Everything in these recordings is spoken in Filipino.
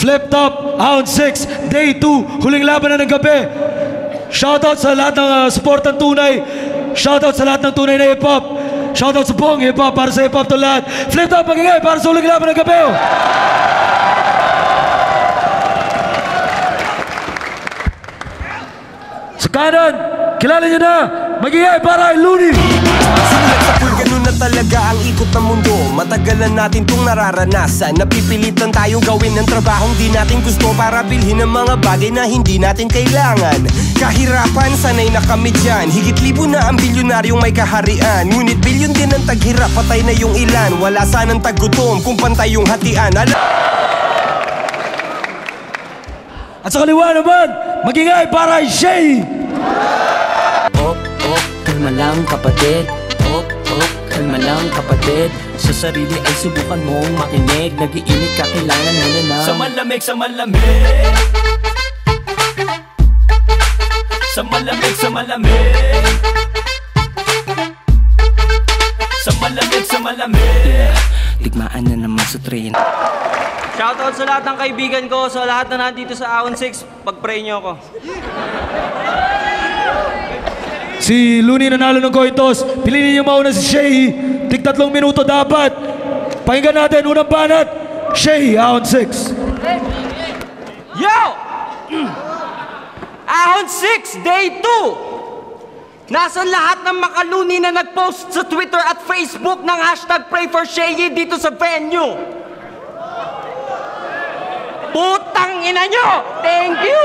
Flip Top, Round 6, Day 2, huling laban na ng gabi. Shoutout sa lahat ng support ng tunay. Shoutout sa lahat ng tunay na hip-hop. Shoutout sa buong hip-hop para sa hip-hop to lahat. Flip Top, magingay para sa huling laban ng gabi. Sa kanan, kilala niyo na, magingay para kay Looney. Simulat sa pool, ganun na talaga ang ikot ng mundo. Matagalan natin itong nararanasan. Napipilitan tayong gawin ng trabahong di natin gusto para bilhin ang mga bagay na hindi natin kailangan. Kahirapan, sanay na kami dyan. Higit libo na ang bilyonaryong may kaharian. Ngunit bilyon din ang taghirap, patay na yung ilan. Wala sanang taggutom kung pantay yung hatian. At sa kaliwa naman, magingay para kay Shay. Kalma lang kapatid. Kalma lang kapatid. Sa sarili ay subukan mong makinig. Nag-iinit ka, kailangan mo na ng sa malamig, sa malamig. Sa malamig, sa malamig. Sa malamig, sa malamig. Digmaan na naman sa train. Shoutout sa lahat ng kaibigan ko, sa lahat na nandito sa Round 6, pag-pray nyo ako. Si Looney nanalo ng coin toss. Piliin niyo mauna si Shay. Tig 3 minuto dapat. Pakinggan natin, unang banat. Shay, Round 6. Yo! Round 6, Day 2. Nasa lahat ng makaluni na nag-post sa Twitter at Facebook ng hashtag #PrayForShay dito sa venue. Putang ina nyo! Thank you!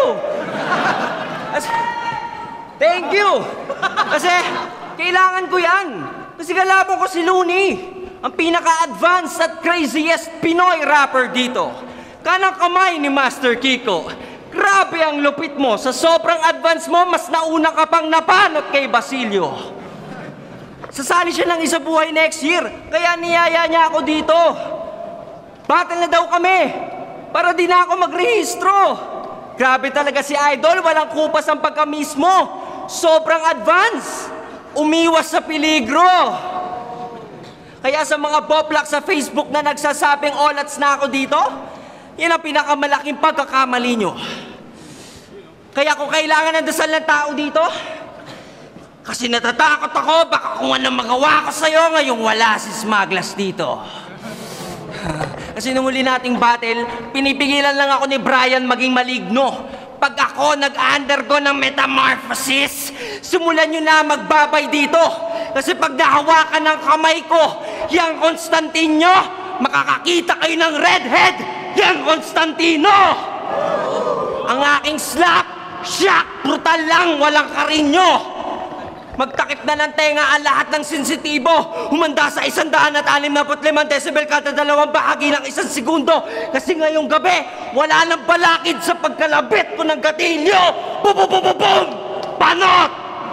Thank you! Kasi kailangan ko yan. Kasi galabong ko si Looney. Ang pinaka-advanced at craziest Pinoy rapper dito. Kanang kamay ni Master Kiko. Grabe ang lupit mo. Sa sobrang advance mo, mas nauna ka pang napanot kay Basilio. Sasali siya ng Isa Buhay next year. Kaya niyaya niya ako dito. Battle na daw kami. Para di na ako magrehistro. Grabe talaga si Idol, walang kupas ang pagkamismo. Sobrang advance. Umiwas sa peligro. Kaya sa mga boplak sa Facebook na nagsasabing olats na ako dito, yan ang pinakamalaking pagkakamali nyo. Kaya kung kailangan ng dasal ng tao dito, kasi natatakot ako, baka kung anong magawa ko sa'yo, ngayong wala si Smaglas dito. Kasi nung huli nating battle, pinipigilan lang ako ni Brian maging maligno. Pag ako nag-undergo ng metamorphosis, simulan nyo na magbabay dito. Kasi pag nahawakan ng kamay ko, yang Constantino, makakakita kayo ng redhead, yang Constantino! Ang aking slap, shock, brutal lang, walang karinyo. Magtakip na ng tenga ang lahat ng sensitibo. Humanda sa 165 decibel kada 2 bahagi ng 1 segundo. Kasi ngayong gabi, wala nang balakid sa pagkalabit ko ng gatilyo. Boom, boom, boom, boom, boom! Panot!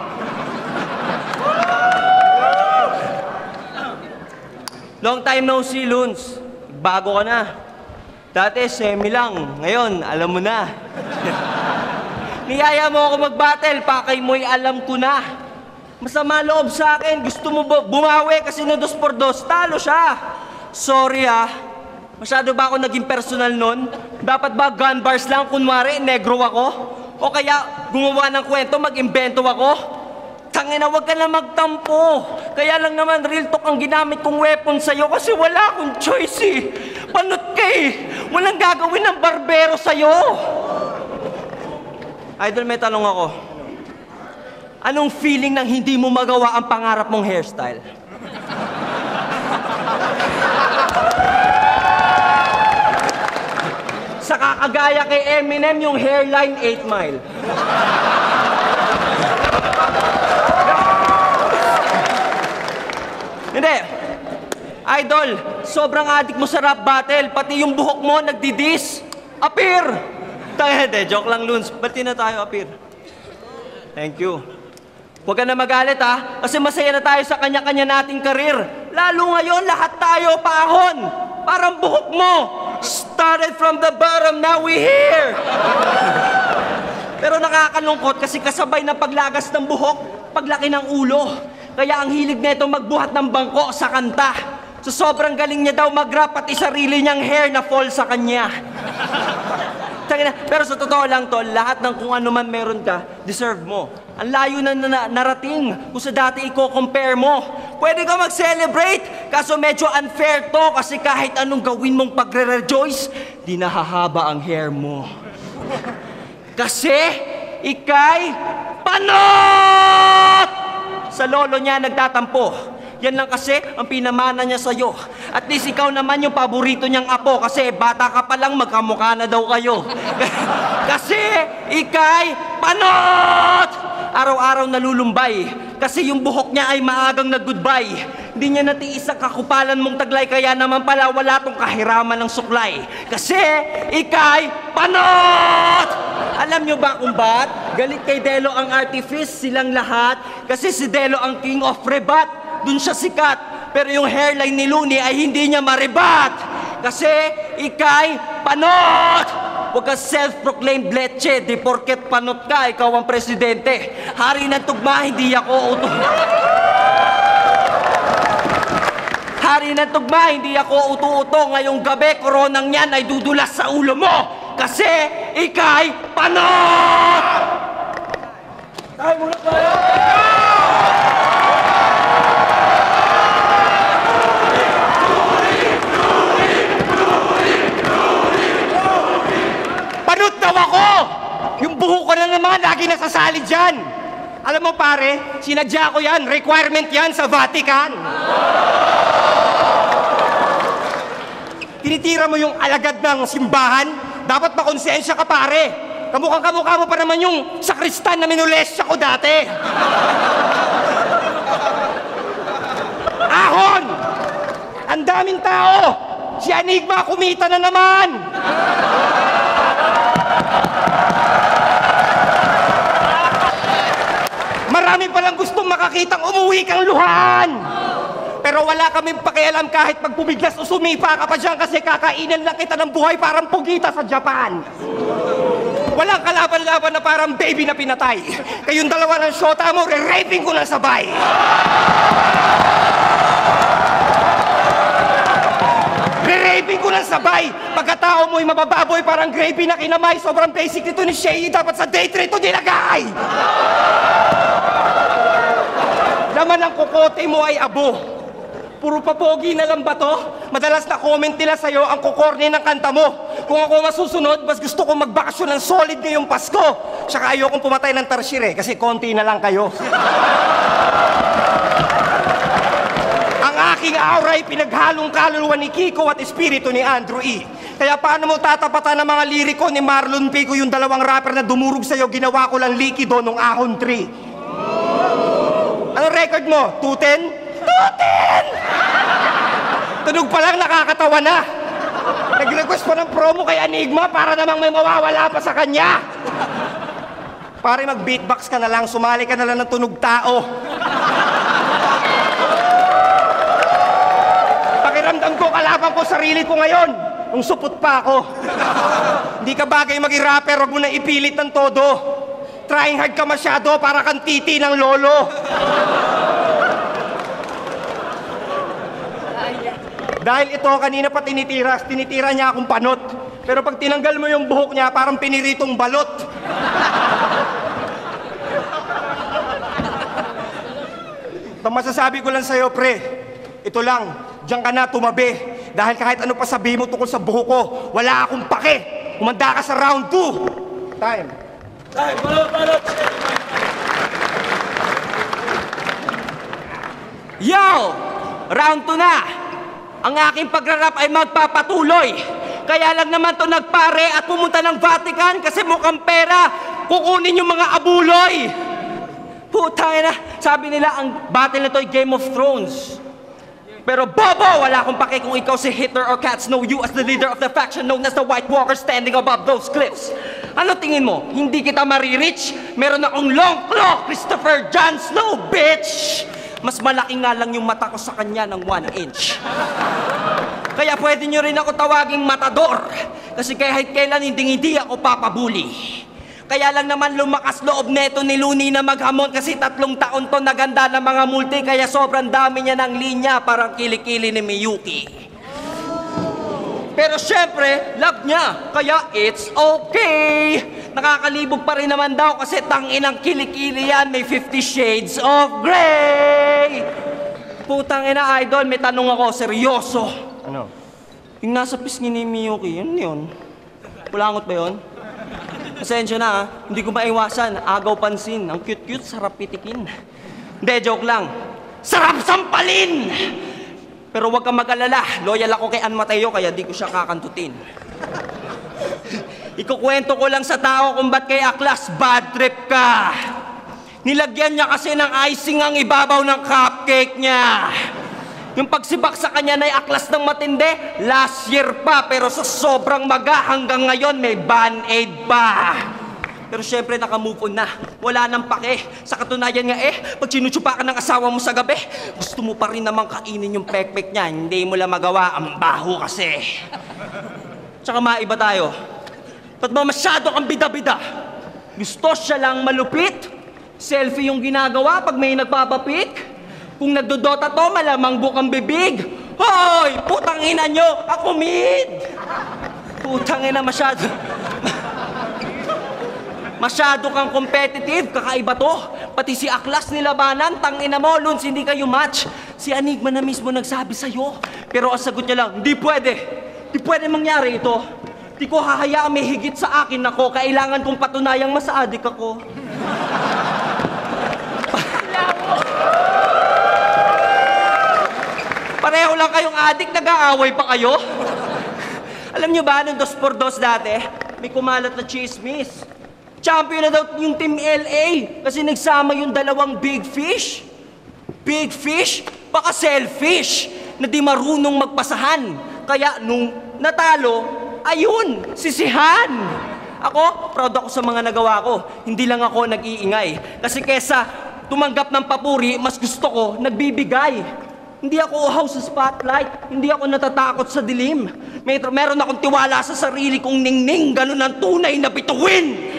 Long time no see, Loons. Bago ka na. Dati, semi lang. Ngayon, alam mo na. Niyaya mo ako mag-battle, pakay mo'y alam ko na. Masama loob sa akin, gusto mo bumawi kasi no 2x2, talo siya. Sorry masyado ba ako naging personal nun? Dapat ba gun bars lang, kunwari, negro ako? O kaya gumawa ng kwento, mag-imbento ako? Tangina, wag ka na magtampo. Kaya lang naman real talk ang ginamit kong weapon sa'yo kasi wala akong choice Panot ka Walang gagawin ng barbero sa'yo. Idol, may tanong ako. Anong feeling nang hindi mo magawa ang pangarap mong hairstyle? Sa kakagaya kay Eminem, yung hairline 8 Mile. Hindi. Idol, sobrang adik mo sa rap battle. Pati yung buhok mo, nagdidis. Appear! Hindi, joke lang, Loons. Bati na tayo, Appear. Thank you. Huwag ka na magalit kasi masaya na tayo sa kanya-kanya nating karir. Lalo ngayon, lahat tayo paahon. Parang buhok mo. Started from the bottom, now we here. Pero nakakalungkot kasi kasabay ng paglagas ng buhok, paglaki ng ulo. Kaya ang hilig nito magbuhat ng bangko sa kanta. So sobrang galing niya daw mag-rap pati sarili niyang hair na fall sa kanya. Pero sa totoo lang, tol, lahat ng kung ano man meron ka, deserve mo. Ang layo na narating kung sa dati i-compare mo. Pwede ka mag-celebrate, kaso medyo unfair to kasi kahit anong gawin mong pagre-rejoice, di nahahaba ang hair mo. Kasi ikay panot! Sa lolo niya nagtatampo. Yan lang kasi ang pinamana niya sa'yo. At least ikaw naman yung paborito niyang apo kasi bata ka pa lang magkamukha na daw kayo. Kasi ikay panot! Araw-araw nalulumbay kasi yung buhok niya ay maagang nag-goodbye. Hindi niya natiis ang kakupalan mong taglay kaya naman pala wala tong kahiraman ng suklay. Kasi ikay panot! Alam niyo ba kung ba't? Galit kay Delo ang artifice silang lahat kasi si Delo ang king of rebat. Dun siya sikat, pero yung hairline ni Looney ay hindi niya maribat. Kasi ikay panot! Huwag ka self-proclaimed leche, di porket panot ka, ikaw ang presidente. Hari ng tugma, hindi ako Hari ng tugma, hindi ako utu-uto. Ngayong gabi, koronang yan ay dudulas sa ulo mo. Kasi ikay panot! Tayo muna tayo! Panot daw ako! Yung buho ko na naman, lagi nasasali dyan. Alam mo pare, sinadya ko yan, requirement yan sa Vatican. Tinitira mo yung alagad ng simbahan, dapat makonsensya ka pare. Kamukha mo pa naman yung sakristan na minulesya ko dati. Ahon! Ang daming tao! Si Enigma kumita na naman! Marami palang gustong makakitang umuwi kang luhan. Pero wala kaming pakialam kahit pagpumiglas o sumipa ka pa dyan kasi kakainan lang kita ng buhay parang pugita sa Japan. Walang kalaban-laban na parang baby na pinatay. Kayong dalawa ng shota mo, re-raping ko ng sabay. Re-raping ko ng sabay. Pagkatao mo'y mabababoy parang gravy na kinamay. Sobrang basic nito ni Shay. Dapat sa date rito nilagay. Laman ang kukote mo ay abo. Puro papogi na lang ba to? Madalas na comment nila sa'yo ang kukorne ng kanta mo. Kung ako masusunod, mas gusto kong magbakasyon ng solid ngayong Pasko. Tsaka ayokong pumatay ng tarsier kasi konti na lang kayo. Ang aking aura ay pinaghalong kaluluwa ni Kiko at espiritu ni Andrew E. Kaya paano mo tatapatan ng mga liriko ni Marlon Pico yung dalawang rapper na dumurog sa'yo, ginawa ko lang likido nung Ahon 3. Anong record mo? 210? 210! Tunog pa lang nakakatawa na. Nag-request pa ng promo kay Enigma para namang may mawawala pa sa kanya. Pare, mag-beatbox ka na lang, sumali ka na lang ng tunog tao. Pakiramdam ko, kalaban ko sarili ko ngayon. Nung supot pa ako. Hindi ka bagay maging rapper, wag mo na ipilit ng todo. Trying hard ka masyado para kang titi ng lolo. Dahil ito, kanina pa tinitira niya akong panot. Pero pag tinanggal mo yung buhok niya, parang piniritong balot. Ito masasabi ko lang sa'yo, pre. Ito lang, diyan ka na tumabi. Dahil kahit ano pa sabihin mo tungkol sa buhok ko, wala akong pake. Umanda ka sa round 2. Time. Tayo, balot! Yo! Round 2 na! Ang aking pagrarap ay magpapatuloy. Kaya lang naman to nagpare at pumunta ng Vatican kasi mukhang pera kukunin yung mga abuloy. Putay na, sabi nila ang battle na to ay Game of Thrones. Pero bobo, wala akong pake kung ikaw si Hitler or cats know you as the leader of the faction known as the White Walker standing above those cliffs. Ano tingin mo? Hindi kita maririch? Meron akong long claw, Christopher Jon Snow, bitch! Mas malaki nga lang yung mata ko sa kanya ng 1 inch. Kaya pwede nyo rin ako tawaging matador. Kasi kahit kailan hindi ako papabuli. Kaya lang naman lumakas loob neto ni Looney na maghamon kasi 3 taon to naganda ng mga multi kaya sobrang dami niya ng linya parang kilikili ni Miyuki. Pero syempre, love niya. Kaya it's okay. Nakakalibog pa rin naman daw kasi tanginang kilikili yan. May 50 Shades of Grey. Putang ina, idol, may tanong ako, seryoso. Ano? Yung nasa pisngi ni Miyuki, yun. Pulangot ba yun? Pasensya na ha, hindi ko maiwasan. Agaw pansin, ang cute-cute, sarap pitikin. Hindi, joke lang. Sarap sampalin! Pero huwag kang mag-alala, loyal ako kay Ann Mateo kaya di ko siya kakantutin. Ikukwento ko lang sa tao kung ba't kay Aklas bad trip ka. Nilagyan niya kasi ng icing ang ibabaw ng cupcake niya. Yung pagsibak sa kanya na Aklas ng matindi, last year pa, pero sa sobrang maga hanggang ngayon may band-aid pa. Pero syempre naka-move on na. Wala nang pake. Sa katunayan nga pag sinutsupa ka ng asawa mo sa gabi, gusto mo pa rin namang kainin yung pek-pek niya. Hindi mo lang magawa, ang baho kasi. Tsaka maiba tayo. Ba't ba masyado kang bida-bida? Gusto siya lang malupit? Selfie yung ginagawa pag may nagpapapik? Kung nagdodota to, malamang bukang bibig. Hoy! Putang ina nyo! Ako mid! Putang ina masyado. Masyado kang competitive, kakaiba to. Pati si Aklas nilabanan, tangina mo, Luns, hindi kayo match. Si Enigma na mismo nagsabi sa'yo. Pero ang sagot niya lang, hindi pwede. Hindi pwede mangyari ito. Di ko hahayaan may higit sa akin ako. Kailangan kong patunayang masaadik ako. Pareho lang kayong adik, nag-aaway pa kayo. Alam nyo ba, nung 2x2 dati, may kumalat na chismis. Champion na daw yung Team LA kasi nagsama yung dalawang big fish. Big fish? Baka selfish na di marunong magpasahan. Kaya nung natalo, ayun, sisihan. Ako, proud ako sa mga nagawa ko. Hindi lang ako nag-iingay. Kasi kesa tumanggap ng papuri, mas gusto ko nagbibigay. Hindi ako uhaw sa spotlight. Hindi ako natatakot sa dilim. Meron akong tiwala sa sarili kong ningning. Ganun ang tunay na bituin.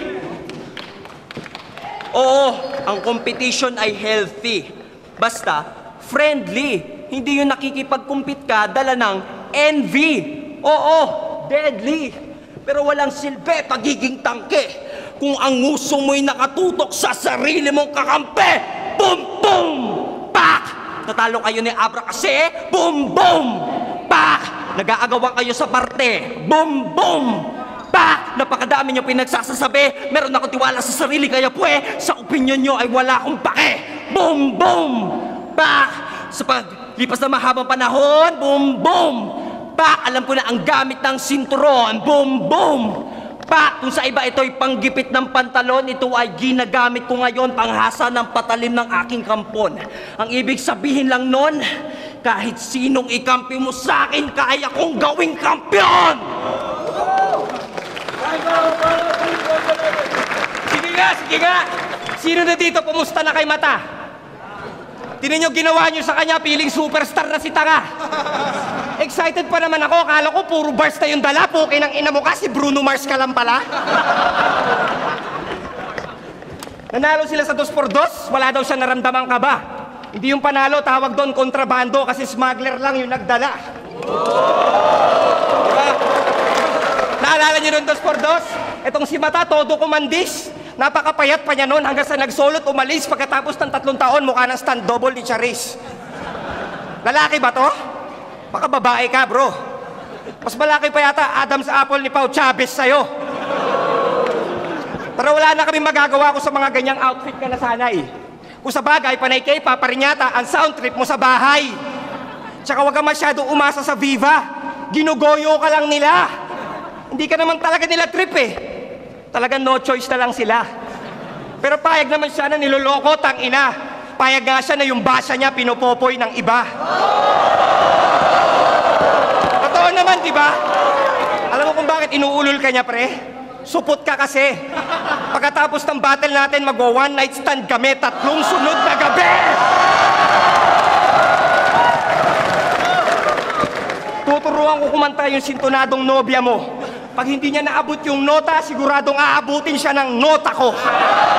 Oo, ang competition ay healthy. Basta, friendly. Hindi yung nakikipag-compete ka, dala ng envy. Oo, deadly. Pero walang silbi, pagiging tangke. Kung ang nguso mo'y nakatutok sa sarili mong kakampi, boom, boom, pak! Natalo kayo ni Abra kasi, boom, boom, pak! Nag-aagawan kayo sa parte, boom, boom, pak! Napakadami nyo pinagsasasabi. Meron akong tiwala sa sarili, kaya sa opinion nyo ay wala akong pake. Boom, boom, pak! Sa paglipas na mahabang panahon, boom, boom, pak! Alam ko na ang gamit ng sinturon, boom, boom, pak! Kung sa iba ito'y panggipit ng pantalon, ito ay ginagamit ko ngayon panghasa ng patalim ng aking kampon. Ang ibig sabihin lang nun, kahit sinong ikampi mo sa akin, kaya kong gawing kampiyon! Sige nga! Sino na dito pumusta na kay Mata? Tinan nyo ginawa nyo sa kanya, piling superstar na si Tanga. Excited pa naman ako, akala ko puro bars na yung dala, pukin ang ina mo ka, si Bruno Mars ka lang pala. Nanalo sila sa 2x2, wala daw siya naramdaman ka ba? Hindi yung panalo, tawag doon kontrabando kasi smuggler lang yung nagdala. Diba? Naalala nyo doon 2x2? Etong si Mata, todo kumandis. Napakapayat pa niya noon hanggang sa nagsolot, umalis pagkatapos ng 3 taon, mukha ng stand double ni Charis. Lalaki ba to? Baka babae ka, bro. Mas malaki pa yata Adam's apple ni Pao Chavez sa'yo. Pero wala na kami magagawa ko sa mga ganyang outfit ka na sana eh. Kung sa bagay, panay K-pop pa rin yata ang sound trip mo sa bahay. Tsaka wag ka masyado umasa sa Viva. Ginugoyo ka lang nila. Hindi ka naman talaga nila trip eh. Talagang no choice na lang sila. Pero payag naman siya na niloloko, tangina. Payag nga siya na yung basa niya pinopopoy ng iba. Totoo naman, di ba? Alam mo kung bakit inuulol ka niya, pre? Supot ka kasi. Pagkatapos ng battle natin, one night stand kami 3 sunod na gabi! Tuturuan ko kumanta yung sintonadong nobya mo. Pag hindi niya naabot yung nota, siguradong aabutin siya ng nota ko.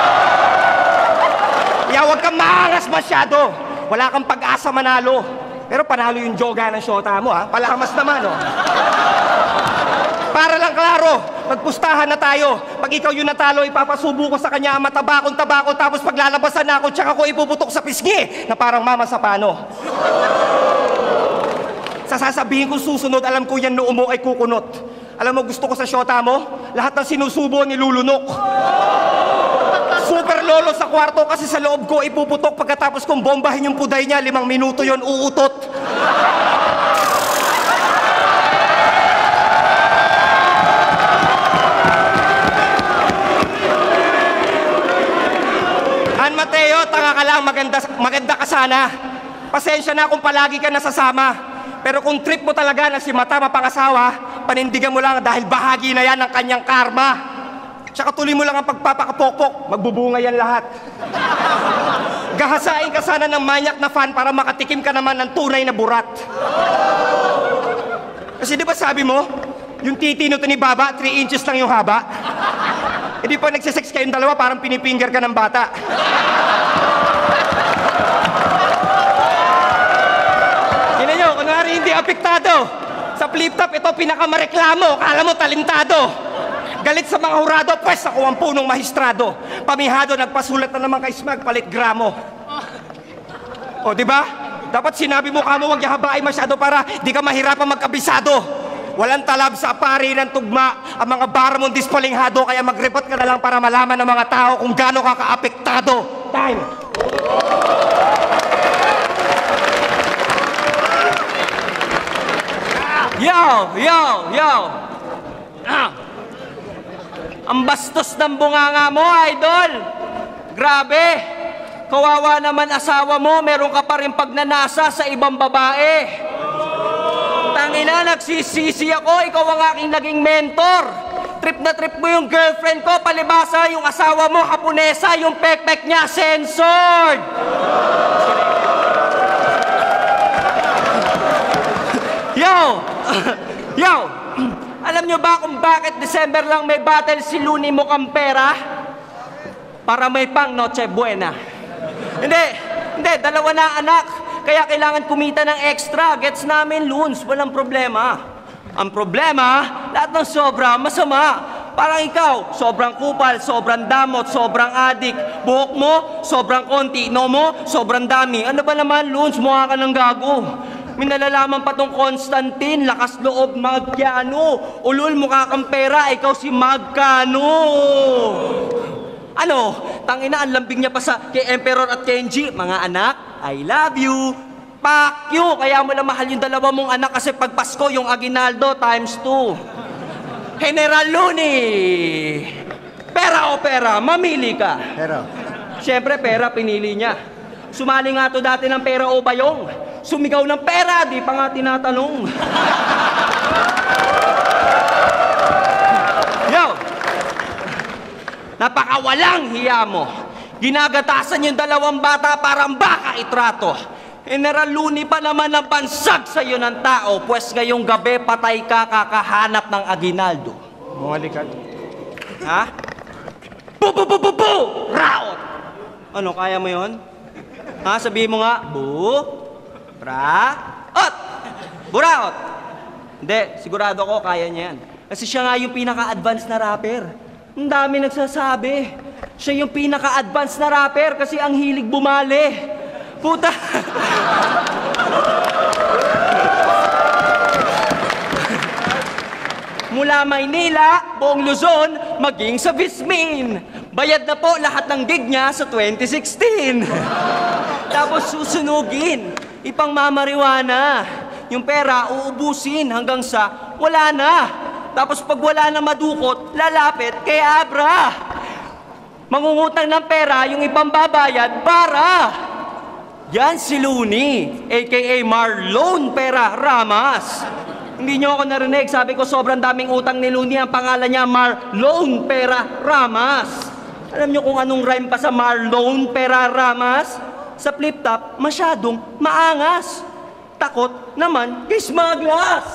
Kaya huwag kang maangas masyado. Wala kang pag-asa manalo. Pero panalo yung joga ng syota mo, ha? Palamas naman, oh. Para lang klaro, magpustahan na tayo. Pag ikaw yung natalo, ipapasubo ko sa kanya ang matabakong tabako, tapos paglalabasan na ako, tsaka ko ipuputok sa pisngi na parang mama sa pano. Sa sasabihin ko susunod, alam ko yan noo mo ay kukunot. Alam mo, gusto ko sa syota mo, lahat ng sinusubo nilulunok. Super lolo sa kwarto kasi sa loob ko ipuputok pagkatapos kong bombahin yung puday niya, 5 minuto yon uutot. Mateo, tanga ka lang, maganda ka sana. Pasensya na kung palagi ka nasasama. Pero kung trip mo talaga na si Mata mapangasawa, panindigan mo lang dahil bahagi na yan ng kanyang karma. Tsaka tuloy mo lang ang pagpapakapokpok, magbubunga yan lahat. Gahasain ka sana ng manyak na fan para makatikim ka naman ng tunay na burat. Kasi di ba sabi mo, yung titi nito ni Baba, 3 inches lang yung haba? E di pa nagsisex kayong dalawa, parang pinipinger ka ng bata. Tingnan nyo, kunwari hindi apektado. Sa flip-top, ito pinakamareklamo. Kala mo talentado. Galit sa mga hurado, pwes ako ang punong mahistrado. Pamihado, nagpasulat na naman kay Smag, palit gramo. O, di ba? Dapat sinabi mo kamo, huwag yahabain masyado para di ka mahirapan magkabisado. Walang talab sa pari ng tugma ang mga baramong dispalinghado, kaya mag-report ka na lang para malaman ng mga tao kung gaano ka kaapektado. Time! Yo! Ang bastos ng bunganga mo, idol! Grabe! Kawawa naman asawa mo, meron ka pa rin pagnanasa sa ibang babae. Tangina, nagsisisi ako, ikaw ang aking naging mentor. Trip na trip mo yung girlfriend ko, palibasa yung asawa mo, Haponesa, yung pek-pek niya, censored. Yo! Alam nyo ba kung bakit December lang may battle si Looney mukhang pera? Para may pang Noche Buena. Hindi, dalawa na anak. Kaya kailangan kumita ng extra. Gets namin, Loons, walang problema. Ang problema, lahat ng sobra, masama. Parang ikaw, sobrang kupal, sobrang damot, sobrang adik. Buhok mo, sobrang konti. No mo, sobrang dami. Ano ba naman, Loons, mukha ka ng gago. May nalalaman pa tong Constantine, lakas loob, Magkano. Ulul, mukha kang pera, ikaw si Magkano. Ano? Tangina, ang lambing niya pa sa kay Emperor at Kenji. Mga anak, I love you. Fuck you. Kaya mo lang mahal yung dalawa mong anak kasi pag Pasko, yung aginaldo times 2. General Looney. Pera o pera, mamili ka. Pero, Siyempre, pera, pinili niya. Sumali nga to dati ng pera o bayong. Sumigaw ng pera, di pa nga tinatanong. Yo! Napakawalang hiya mo. Ginagatasan yung dalawang bata parang baka itrato. General Looney pa naman ang pansag sa'yo ng tao, pues ngayong gabi patay ka kakahanap ng aginaldo. Bumalikan. Ha? Bu! Raot! Ano, kaya mo yon? Ha? Sabihin mo nga, Raot! Buraot! Hindi, sigurado ko kaya niya yan. Kasi siya nga yung pinaka-advanced na rapper. Ang dami nagsasabi. Siya yung pinaka-advanced na rapper kasi ang hilig bumali. Puta! Mula Maynila, buong Luzon, maging sa Vismin. Bayad na po lahat ng gig niya sa 2016. Tapos susunugin, ipang mamariwana. Yung pera, uubusin hanggang sa wala na. Tapos pag wala na madukot, lalapit kay Abra. Mangungutang ng pera, yung ibang babayad para. Yan si Looney, a.k.a. Marlon Pera Ramas. Hindi nyo ako narinig, sabi ko sobrang daming utang ni Looney, ang pangalan niya Marlon Pera Ramas. Alam nyo kung anong rhyme pa sa Marlon Pera Ramas? Sa flip-top, masyadong maangas. Takot naman kay Smaglas.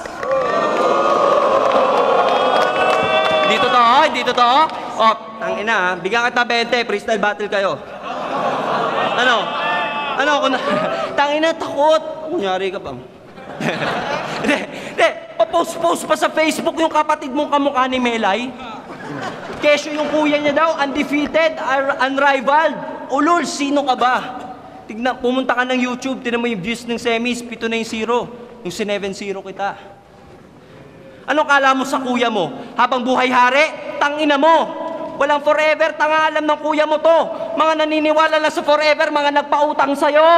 Dito to. Oh, tangina, bigyan kita 20, freestyle battle kayo. Ano, tangina, takot. Kunyari ka pa. Hindi. Pa-post pa sa Facebook yung kapatid mong kamukha ni Melay. Kesyo yung kuya niya daw, undefeated, unrivaled. Ulol, sino ka ba? Tignan, pumunta ka ng YouTube, tignan mo yung views ng semis, 7 na yung 0. Yung 7-0 kita. Anong kala mo sa kuya mo? Habang buhay hari, tangina mo. Walang forever, tanga alam ng kuya mo to. Mga naniniwala lang sa forever, mga nagpautang sa'yo.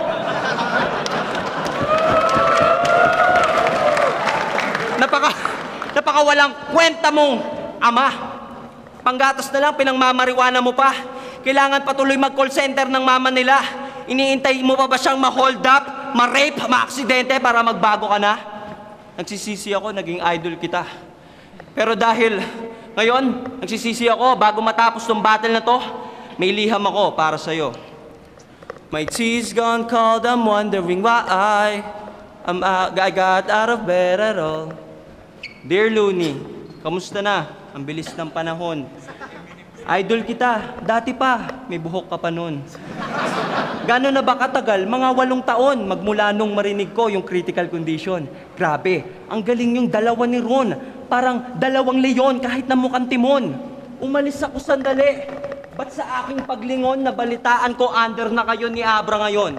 Napaka walang kwenta mong ama. Panggatos na lang, pinangmamariwana mo pa. Kailangan patuloy mag-call center ng mama nila. Iniintay mo pa ba siyang ma-hold up, ma-rape, ma-aksidente para magbago ka na? Nagsisisi ako, naging idol kita. Pero dahil ngayon, nagsisisi ako, bago matapos tong battle na to, may liham ako para sa'yo. My tea's gone cold, I'm wondering why I got out of bed at all. Dear Looney, kamusta na? Ang bilis ng panahon. Idol kita, dati pa, may buhok ka pa nun. Gano'n na ba katagal? Mga 8 taon, magmula nung marinig ko yung critical condition. Grabe, ang galing yung dalawa ni Ron. Parang 2 leon kahit na mukhang timon. Umalis ako sandali. Ba't sa aking paglingon, nabalitaan ko under na kayo ni Abra ngayon?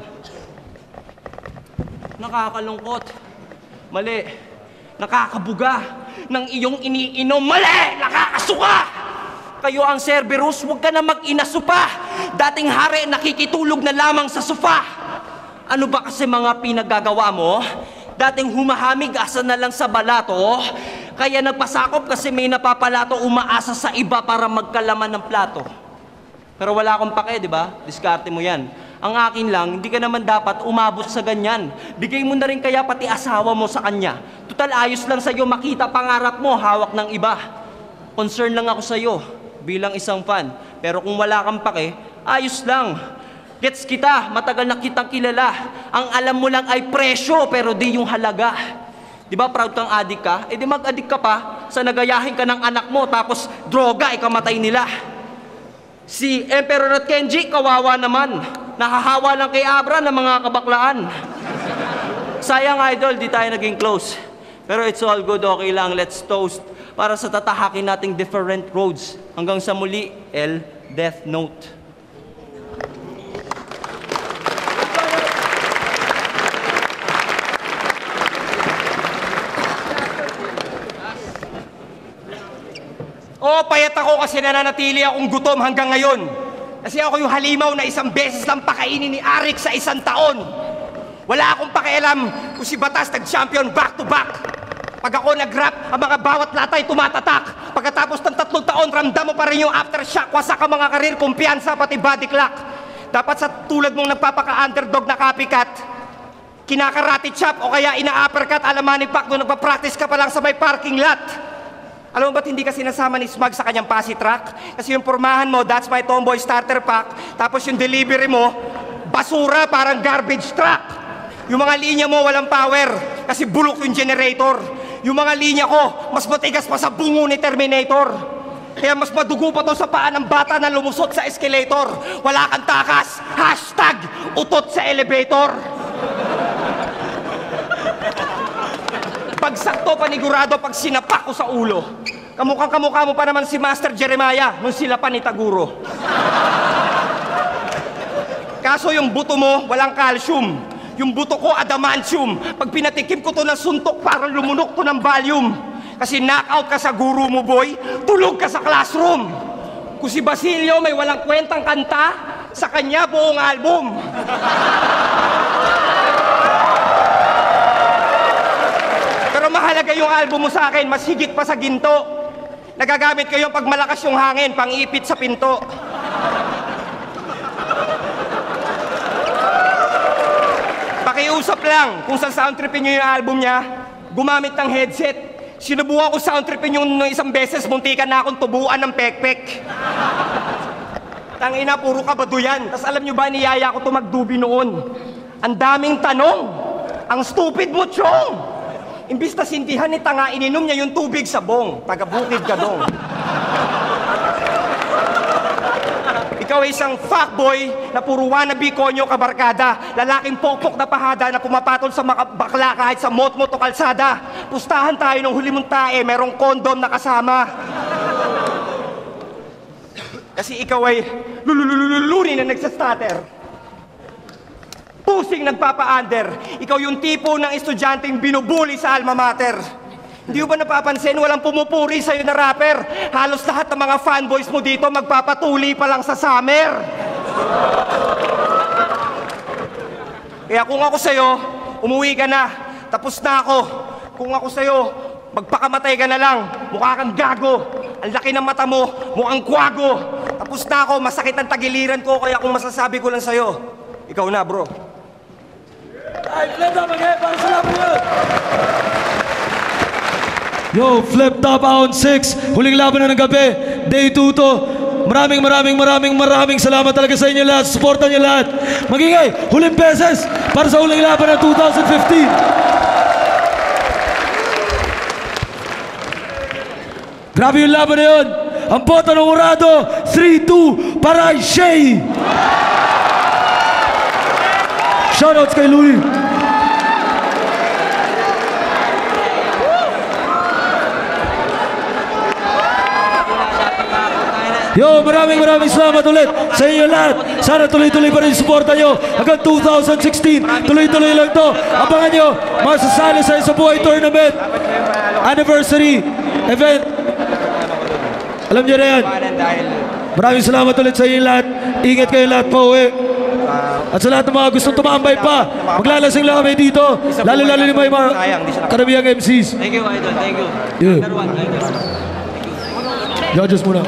Nakakalungkot. Mali. Nakakabuga ng iyong iniinom. Mali! Nakakasuka! Kayo ang Cerberus, huwag ka na mag-inaso pa. Dating hari, nakikitulog na lamang sa sofa. Ano ba kasi mga pinagagawa mo? Dating humahamig, asa na lang sa balato. Kaya nagpasakop kasi may napapalato, umaasa sa iba para magkalaman ng plato. Pero wala akong pake, di ba? Diskarte mo yan. Ang akin lang, hindi ka naman dapat umabot sa ganyan. Bigay mo na rin kaya pati asawa mo sa kanya. Total, ayos lang sa'yo makita pangarap mo, hawak ng iba. Concern lang ako sa'yo bilang isang fan. Pero kung wala kang pake, ayos lang. Gets kita, matagal na kitang kilala. Ang alam mo lang ay presyo, pero di yung halaga. Di ba proud kang adik ka? Eh di mag-adik ka pa sa nagayahin ka ng anak mo, tapos droga, ikamatay nila. Si Emperor at Kenji, kawawa naman. Nahahawa lang kay Abra ng mga kabaklaan. Sayang idol, di tayo naging close. Pero it's all good, okay lang, let's toast. Para sa tatahakin nating different roads. Hanggang sa muli, L. Death Note. Oo, payat ako kasi nananatili akong gutom hanggang ngayon. Kasi ako yung halimaw na 1 beses lang pakainin ni Arik sa 1 taon. Wala akong pakialam kung si Batas nag-champion back-to-back. Pag ako nag-rap, ang mga bawat latay tumatatak. Pagkatapos ng 3 taon, ramdam mo pa rin yung aftershock. Wasak ang mga karir, kumpiyansa, pati body clock. Dapat sa tulad mong nagpapaka-underdog na copycat, kinakarate chop o kaya ina-uppercut, alamani pack nung nagpa-practice ka pa lang sa may parking lot. Alam mo ba't hindi ka sinasama ni Smug sa kanyang posse track? Kasi yung pormahan mo, that's my tomboy starter pack. Tapos yung delivery mo, basura, parang garbage truck. Yung mga linya mo walang power kasi bulok yung generator. Yung mga linya ko, mas matigas pa sa bungo ni Terminator. Kaya mas madugo pa to sa paa ng bata na lumusot sa escalator. Wala kang takas, hashtag utot sa elevator. Pag sakto, panigurado pag sinapak ko sa ulo. Kamukha mo pa naman si Master Jeremiah nung sila pa ni Taguro. Kaso yung buto mo, walang calcium. Yung buto ko, adamantium. Pag pinatikim ko to ng suntok, parang lumunok to ng volume. Kasi knockout ka sa guru mo, boy. Tulog ka sa classroom. Kung si Basilio may walang kwentang kanta, sa kanya buong album. Pero mahalaga yung album mo sa akin, mas higit pa sa ginto. Nagagamit kayo pag malakas yung hangin, pang-ipit sa pinto. Pakiusap lang, kung sa sound tripin nyo yung album niya, gumamit ng headset. Sinubukan ko sound tripin yung 1 beses, muntikan na akong tubuan ng pekpek. Tangina, puro kabado yan. Tapos alam nyo ba, niyaya ko to magdubi noon. Ang daming tanong. Ang stupid mo, Chong. Imbis na sindihan ni tanga, ininom niya yung tubig sa bong. Taga-bukid ka dong. ikaw ay isang fuckboy na puro wannabe konyo kabarkada. Lalaking pokpok na pahada na pumapatol sa mga bakla kahit sa mot-mot o kalsada. Pustahan tayo ng huli mong tae, merong kondom na kasama. Kasi ikaw ay lululululuni na nagsastutter. Pusing nagpapa-under. Ikaw yung tipo ng estudyanteng binubuli sa alma mater. Hindi mo ba napapansin walang pumupuri sa'yo na rapper? Halos lahat ng mga fanboys mo dito magpapatuli pa lang sa summer. Kaya kung ako sa'yo, umuwi ka na. Tapos na ako. Kung ako sa'yo, magpakamatay ka na lang. Mukha kang gago. Ang laki ng mata mo, mukhang kwago. Tapos na ako, masakit ang tagiliran ko. Kaya kung masasabi ko lang sa'yo, ikaw na bro. Ay, flip top again para sa laban yun. Yo, flip top on 6. Huling laban na ng gabi. Day 2 to. Maraming salamat talaga sa inyo lahat. Supportan nyo lahat. Magingay, huling beses para sa huling laban ng 2015. Grabe yung laban na yun. Ang boto ng Urado, 3-2 para kay Shay. Shoutouts kay Louie. Yo, maraming salamat ulit sa inyo lahat. Sana tuloy-tuloy pa rin suporta nyo hanggang 2016. Tuloy-tuloy lang to. Abangan nyo, masasali sa Isa Buhay Tournament Anniversary Event. Alam nyo na yan. Maraming salamat ulit sa inyo lahat. Ingat kayo lahat pa uwi. At sa lahat ng mga gustong tumambay pa, maglalasing lang kami dito. Lalo-lalo ni mga karamihan MCs. Thank you, Idol. Thank you. Yeah. Number one, Idol. Judges muna.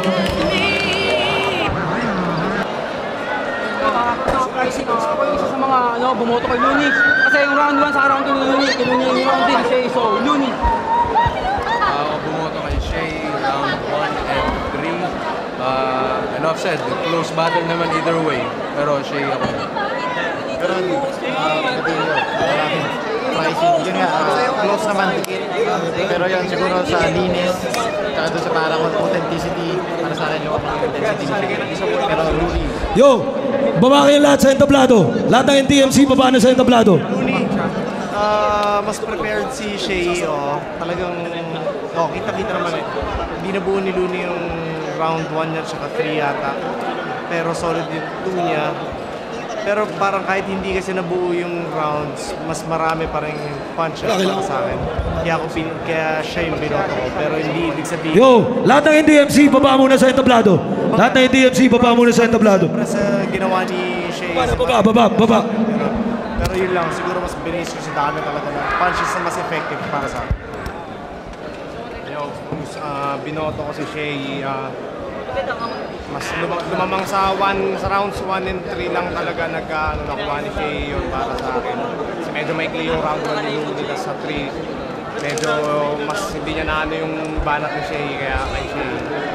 Ako yung isa sa mga bumoto kay Looney. Kasi yung round 1 sa round 2 ni Looney, yung round 3 siya, so Looney. Ako bumoto kay Shay, round 1 and 3. Enough said, close battle naman either way. Pero Shay ako. Pero pricing, yun nga, close naman. Pero yun, siguro sa linis, tsaka doon sa parang authenticity, para sa akin yung intensity. Pero Looney. Yo, baba kayo lahat sa entablado. Lahat ng NTMC, baba na sa entablado. Looney, mas prepared si Shay, talagang, kita-kita naman eh. Hindi nabuo ni Looney yung round 1 niya, tsaka 3 yata. Pero solid yung 2 niya. Pero parang kahit hindi kasi nabuo yung rounds, mas marami pa rin punch para sa akin. Kaya siya yung binoto ko. Pero hindi ibig sabihin... Yo, lahat ng NDMC, baba muna sa entablado. Lahat ng NDMC, baba muna sa entablado. Para sa ginawa ni Shay... Baba. Pero yun lang, siguro mas binis ko sa dami talaga na punches na mas effective para sa akin. Yo, binoto ko si Shay... mas lumamang sa rounds 1 and 3 lang talaga nakuha ni Shay yun para sa akin. Kasi medyo maikli yung round 1 ni Looney, sa 3 medyo mas hindi niya naano yung banat ni Shay, kaya kay Shay.